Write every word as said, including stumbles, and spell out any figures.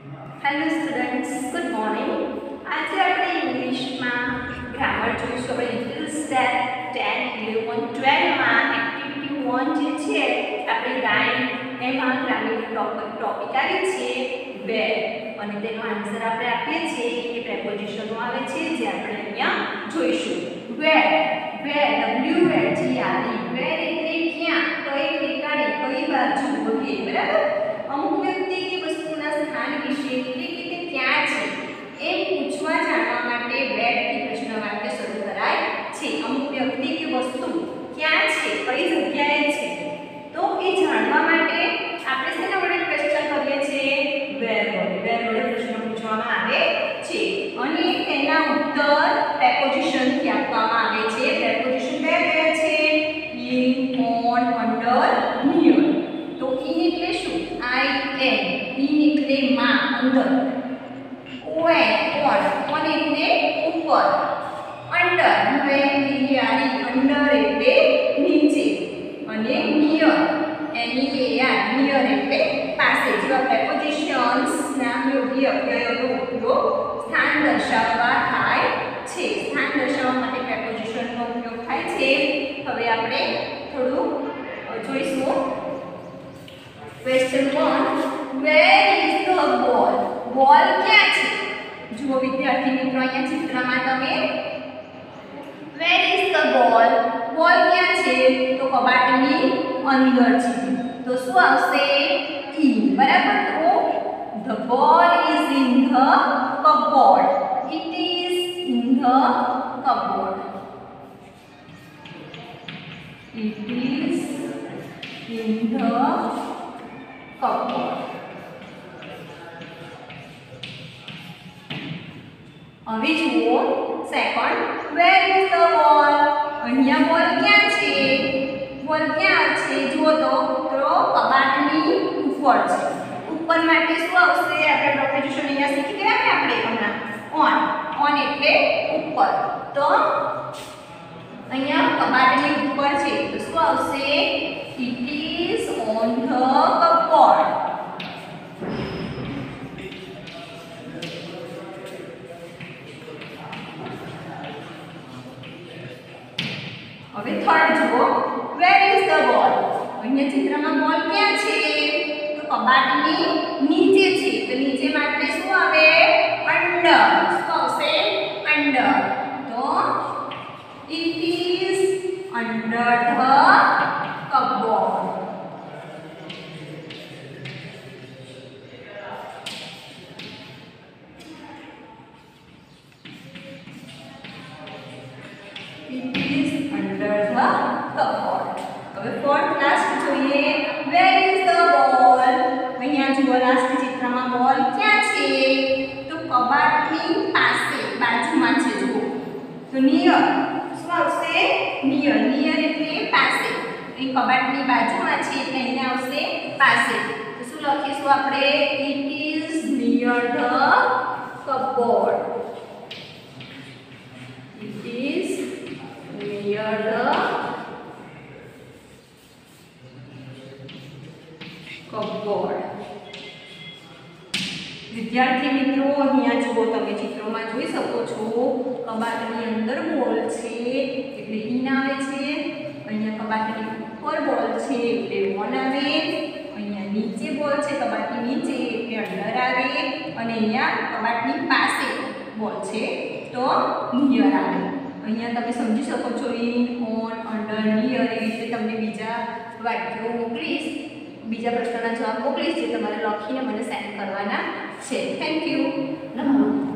Hello students, good morning. આજે આપણે ઇંગ્લિશમાં ગ્રામર જોઈશું. આપણે લિટલ સ્ટેપ ટેન ઇલેવન ટ્વેલ્વમાં એક્ટિવિટી વન જે છે આપણે રાઇમ એમાં ગ્રામરનો ટોપિક ટોપિક આવે છે વેર, અને તેનો આન્સર આપણે આપીએ છીએ કે પ્રેપોઝિશનો આવે છે જે આપણે અહીંયા જોઈશું. વેર વેર ડબલ્યુ એર જી આર ઈ વેર એટલે ક્યાં, કઈ ઠેકાણે, કઈ બાજુ વગેરે. બરાબર. અમુક વ્યક્તિ કે વસ્તુના સ્થાન વિશે એટલે કે તે ક્યાં છે એમ પૂછવા જાણવા માટે વેર થી પ્રશ્ન વાક્ય શરૂ કરાય છે. અમુક વ્યક્તિ કે વસ્તુ ક્યાં છે, કઈ જગ્યાએ છે, તો એ જાણવા માટે આપણે શેના વડે ક્વેશ્ચન કરીએ છીએ? વેર વડે. વેર વડે પ્રશ્ન પૂછવામાં આવે છે અને તેના ઉત્તર પ્રેપોઝિશન થી આપવામાં આવે છે. પ્રેપોઝિશન બે કયા છે? In, on, under, near. તો ઇન એટલે શું? I N. ઇન એટલે માં, અંદર. ઓન ઓન ઓન એટલે ઉપર. Under U N D R E under એટલે નીચે. અને near N E A R near એટલે પાસે. જેવા પ્રેપોઝિશન્સ ના યોગ્ય અવ્યયોનો ઉપયોગ સ્થાન દર્શાવવા થાય છે. સ્થાન દર્શાવવા માટે પ્રેપોઝિશનનો ઉપયોગ થાય છે. હવે આપણે થોડું જોઈશું. Question one, where is the ball? Ball ક્યાં છે? જુઓ વિદ્યાર્થી મિત્રો, અહીંયા ચિત્રમાં તમે વેર ઇઝ ધ બોલ, બોલ ક્યાં છે? તો કબાટની અંદર છે. તો શું આવશે? ઇન. બરાબર. તો the ball is in the cupboard. It is in the cupboard. It is in the cupboard. હવે જુઓ સેકન્ડ, વેર ઇઝ ધ બોલ? અહીંયા બોલ ક્યાં છે? બોલ ક્યાં છે? જુઓ તો તો કબાટની ઉપર છે. ઉપર માટે શું આવશે? આપણે પ્રેપોઝિશન અહીંયા શીખી ગયા ને આપણે હમણાં. ઓન. ઓન એટલે ઉપર. તો અહીંયા કબાટની ઉપર છે તો શું આવશે? It is on the cupboard. હવે થર્ડ જુઓ, વેર ઇઝ ધ બોલ? અહીંયા ચિત્રમાં બોલ ક્યાં છે? તો કબાટની નીચે છે. તો નીચે માટે શું આવે? અંડર. શું આવશે? અંડર. તો it is under the cupboard. It is under the cupboard. હવે ફોર્થ લાસ્ટ જોઈએ, વેર ઇઝ ધ બોલ? અહીંયા જુઓ લાસ્ટ ચિત્રમાં બોલ ક્યાં છે? તો કબાટની પાસે, બાજુમાં છે. જુઓ તો નિયર. શું આવશે? નિયર. નિયર એટલે પાસે. અહીં કબાટની બાજુમાં છે એટલે અહીંયા આવશે પાસે. તો શું લખીશું આપણે? It is near the cupboard. It is near the cupboard. વિદ્યાર્થી મિત્રો, અહીંયા જુઓ તમે ચિત્રોમાં જોઈ શકો છો કબાટની અંદર બોલ છે એટલે ઇન આવે છે. અહીંયા કબાટની ઉપર બોલ છે એટલે ઓન આવે. અહીંયા નીચે બોલ છે કબાટની નીચે એટલે અંડર આવે. અને અહીંયા કબાટની પાસે બોલ છે તો નિયર આવે. અહીંયા તમે સમજી શકો છો ઇન, ઓન, અંડર, નિયર. એ રીતે તમને બીજા વાક્યો મોકલીશ, બીજા પ્રશ્નના જવાબ મોકલીશ જે તમારે લખીને મને સેન્ડ કરવાના છે. Thank you. નમસ્કાર.